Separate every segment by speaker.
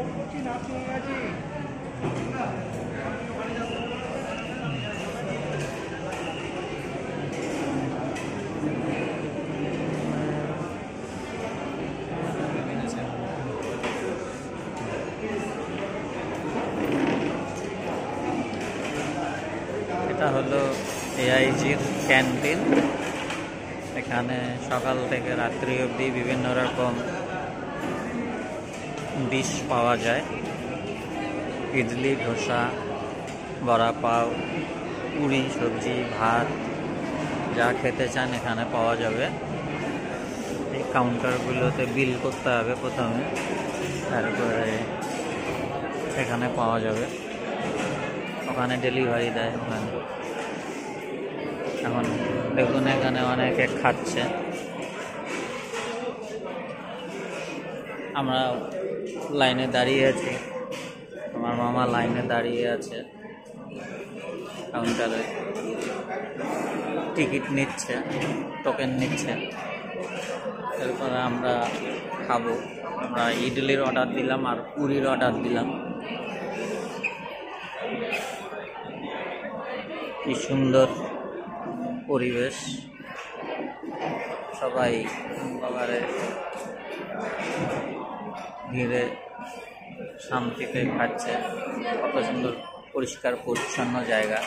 Speaker 1: এটা হলো এআইজির ক্যান্টিন। এখানে সকাল থেকে রাত্রি অবধি বিভিন্ন রকম ডিশ পাওয়া যায়। ইডলি, ধোসা, বড়া পাও, পুরি, সবজি, ভাত, যা খেতে চান এখানে পাওয়া যাবে। এই কাউন্টারগুলোতে বিল করতে হবে প্রথমে, তারপরে এখানে পাওয়া যাবে। ওখানে ডেলিভারি দেয়। ওখানে এখন দেখুন এখানে অনেকে খাচ্ছে। আমরা লাইনে দাঁড়িয়ে আছি, আমার মামা লাইনে দাঁড়িয়ে আছে কাউন্টারে, টিকিট নিচ্ছে, টোকেন নিচ্ছে। এরপরে আমরা খাবো। আমরা ইডলির অর্ডার দিলাম আর পুরির অর্ডার দিলাম। কি সুন্দর পরিবেশ, সবাই বাবারে ধীরে শান্তিতে খাচ্ছে। কত সুন্দর পরিষ্কার পরিচ্ছন্ন জায়গা।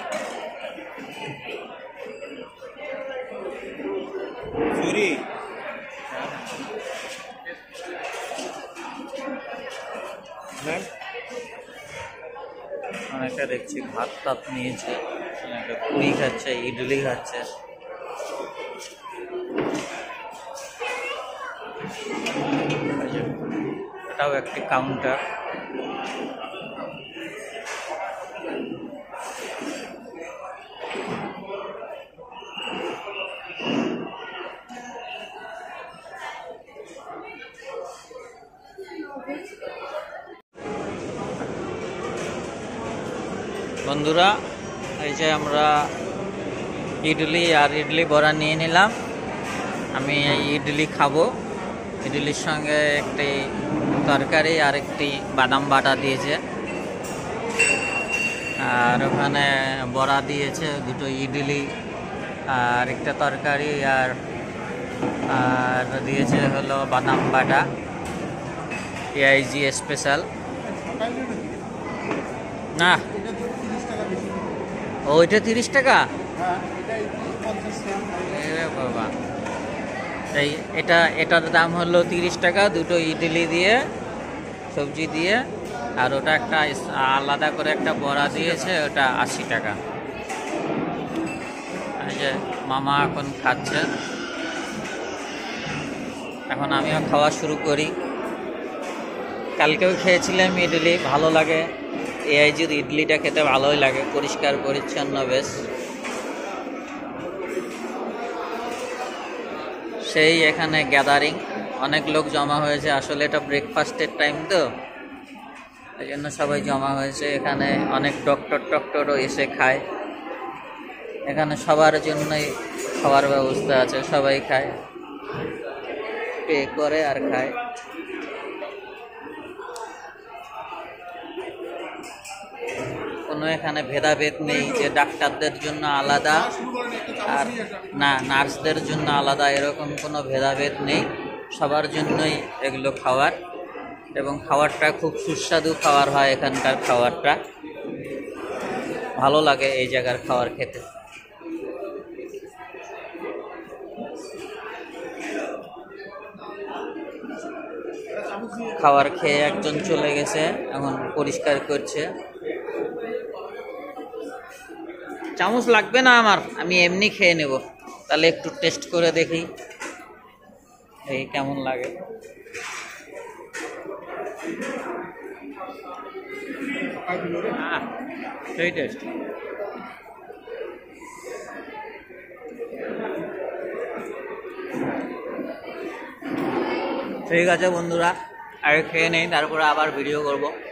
Speaker 1: অনেকে দেখছি ভাত টাত নিয়েছে, অনেকে পুরি খাচ্ছে, ইডলি খাচ্ছে। এটাও একটি কাউন্টার। বন্ধুরা, এই যে আমরা ইডলি আর ইডলি বড়া নিয়ে নিলাম। আমি এই ইডলি খাবো। ইডলির সঙ্গে একটি তরকারি আর একটি বাদাম বাটা দিয়েছে, আর ওখানে বড়া দিয়েছে, দুটো ইডলি আর একটা তরকারি, আর আর দিয়েছে হলো বাদাম বাটা। AIG special. না, ওইটা 30 টাকা। বাবা, এই এটার দাম হলো 30 টাকা, দুটো ইডলি দিয়ে, সবজি দিয়ে, আর ওটা একটা আলাদা করে একটা বড়া দিয়েছে, ওটা 80 টাকা। এই যে মামা এখন খাচ্ছে। এখন আমিও খাওয়া শুরু করি। কালকেও খেয়েছিলাম ইডলি, ভালো লাগে। এআইজির ইডলিটা খেতে ভালোই লাগে, পরিষ্কার পরিচ্ছন্ন বেশ। সেই এখানে গ্যাদারিং, অনেক লোক জমা হয়েছে। আসলে এটা ব্রেকফাস্টের টাইম তো, এই জন্য সবাই জমা হয়েছে। এখানে অনেক ডক্টরও এসে খায়। এখানে সবার জন্যই খাওয়ার ব্যবস্থা আছে, সবাই খায়, পে করে আর খায়। কোনো এখানে ভেদাভেদ নেই যে ডাক্তারদের জন্য আলাদা আর না নার্সদের জন্য আলাদা, এরকম কোনো ভেদাভেদ নেই। সবার জন্যই এগুলো খাওয়ার, এবং খাবারটা খুব সুস্বাদু খাবার হয়। এখানকার খাবারটা ভালো লাগে, এই জায়গার খাবার খেতে। খাবার খেয়ে একজন চলে গেছে, এখন পরিষ্কার করছে। চামচ লাগবে না আমার, আমি এমনি খেয়ে নেব। তাহলে একটু টেস্ট করে দেখি এই কেমন লাগে। সেই টেস্ট। ঠিক আছে বন্ধুরা, আগে খেয়ে নেই, তারপরে আবার ভিডিও করব।